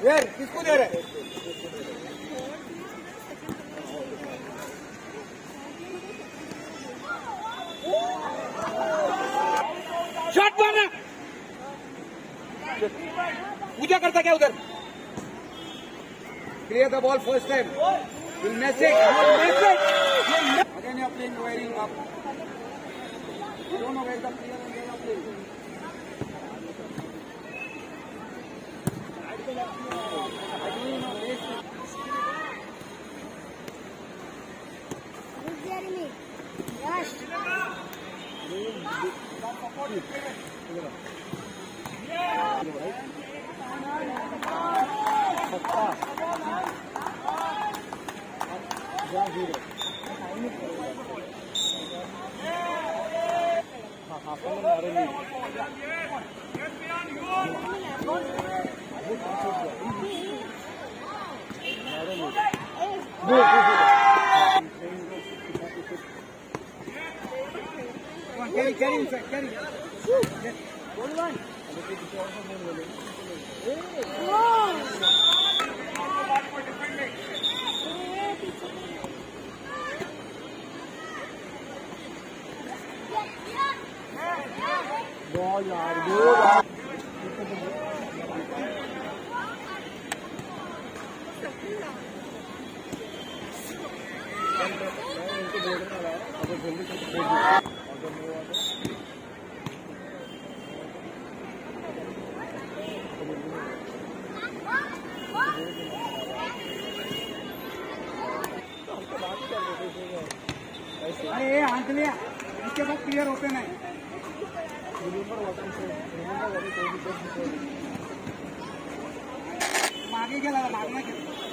यार किसको दे रहे हैं? शॉट मारना। पूजा करता क्या उधर? Clear the ball first time. You'll miss it. You'll miss it. Again you're playing wiring up. You don't know where the player and where the player. Carry inside, carry. Goal line. Ball yaar, goal. अरे हाथ लिया इसके बाद clear होते नहीं आगे क्या लगा भागना क्या